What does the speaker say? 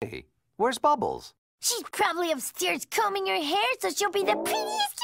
Hey, where's Bubbles? She's probably upstairs combing her hair so she'll be the prettiest